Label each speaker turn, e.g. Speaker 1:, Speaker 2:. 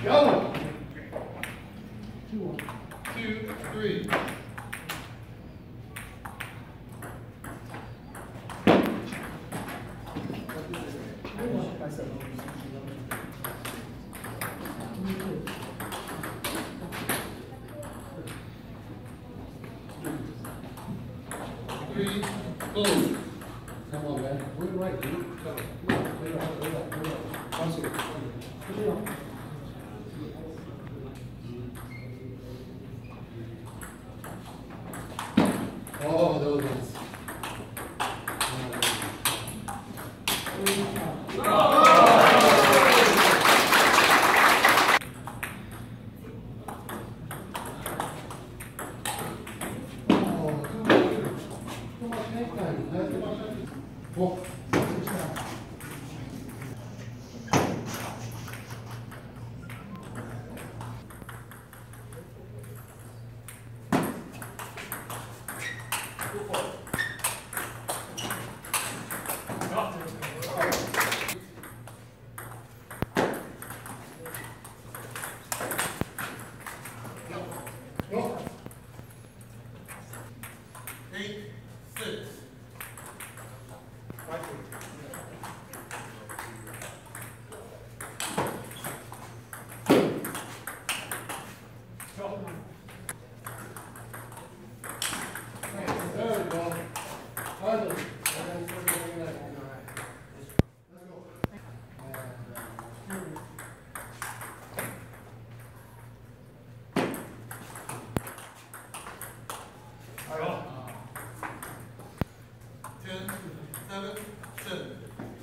Speaker 1: Go. 2, 3. Three, close. Come on, man. We're right, dude. Go. One second. Oh, those ones. Four. Go. 8, 6. There we go. Finally. Let's go. 10, 7, 7.